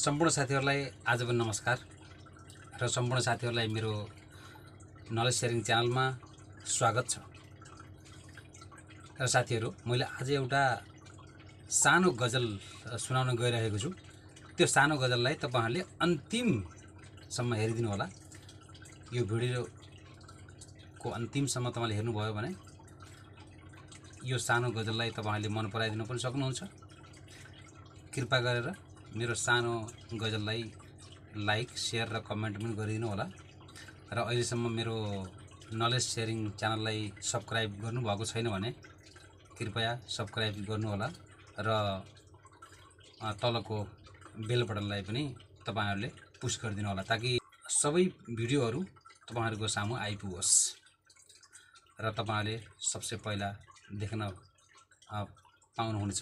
सम्पूर्ण साथीहरुलाई आज पनि नमस्कार र सम्पूर्ण साथीहरुलाई मेरो नलेज शेयरिङ च्यानलमा स्वागत छ। र साथीहरु, मैले आज एउटा सानो गजल सुनाउन गइरहेको छु। त्यो सानो गजललाई तपाईहरुले अन्तिमसम्म हेरिदिनु होला। यो भिडियोको अन्तिमसम्म तपाईले हेर्नुभयो भने यो सानो गजललाई तपाईहरुले मन पराइदिन पनि सक्नुहुन्छ। कृपा गरेर मेरो सानो गजललाई लाइक, शेयर र कमेन्ट पनि गरिदिनु होला। र अहिलेसम्म मेरो नलेज शेयरिङ च्यानललाई सब्स्क्राइब गर्नुभएको छैन भने कृपया सब्स्क्राइब गर्नु होला र तलको बेल बटनलाई पनि तपाईहरुले पुश गरिदिनु होला ताकि सबै भिडियोहरु तपाईहरुको सामु आइपुगोस् र तपाईहरुले सबसे पहिला देख्न पाउनुहुनेछ।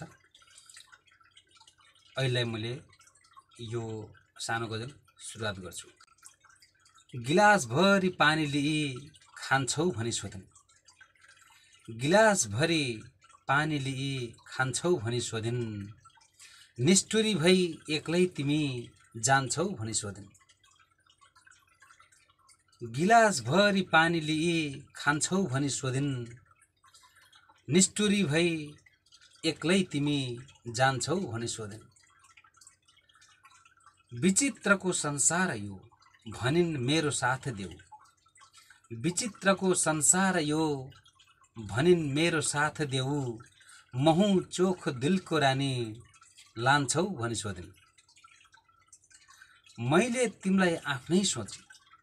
अहिले मैले यो सानो गजल सुरुवात गर्छु। गिलास भरी पानी लिई खान्छौ भनी सोधिन्, गिलास भरी पानी लिई खान्छौ भनी सोधिन्, निष्ठुरी भई एक्लै तिमी जान्छौ भनी सोधिन्। गिलास भरी पानी लिई खान्छौ भनी सोधिन्, निष्ठुरी भई एक्लै तिमी जान्छौ भनी सोधिन्। विचित्रको संसार यो भनिन् मेरो साथ देऊ, विचित्रको संसार यो भनिन् मेरो साथ देऊ, महु चोख दिलको रानी लान्छौ भनी सोधिन्। मैले तिमीलाई आफ्नै सोची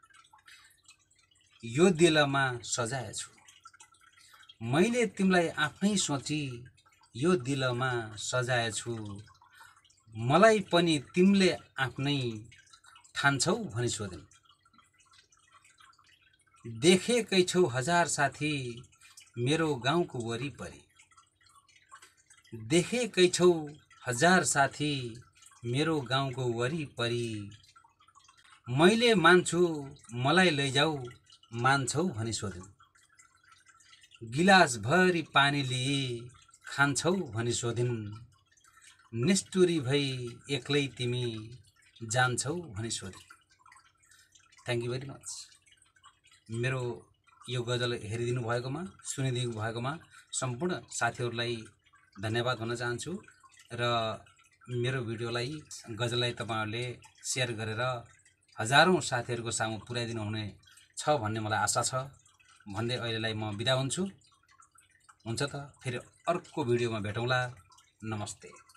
यो दिलमा सजाएछु, मैले तिमीलाई आफ्नै सोची यो दिलमा सजाएछु, मलाई पनि तिमीले आफ्नै ठान्छौ भनी सोधिन्। देखेकै छौ हजार साथी मेरो गाउँको वरिपरि, देखेकै छौ हजार साथी मेरो गाउँको वरिपरि, मैले मान्छु मलाई लैजाऊ मान्छौ भनी सोधिन्। गिलास भरी पानी लिई खान्छौ भनी सोधिन्, निष्ठुरी भई एक्लै तिमी जान्छौ भनी सोधिन्। Thank you very much. मेरो यो गजल हेरिदिनु भएकोमा, सुनिदिनु भएकोमा सम्पूर्ण साथीहरुलाई धन्यवाद भन्न चाहन्छु र मेरो भिडियोलाई गजललाई तपाईहरुले शेयर गरेर हजारौं साथीहरुको सामु पुर्याइदिनु हुने छ भन्ने मलाई आशा छ भन्दै अहिलेलाई म बिदा हुन्छु। हुन्छ त फेरि अर्को भिडियोमा भेटौँला। नमस्ते।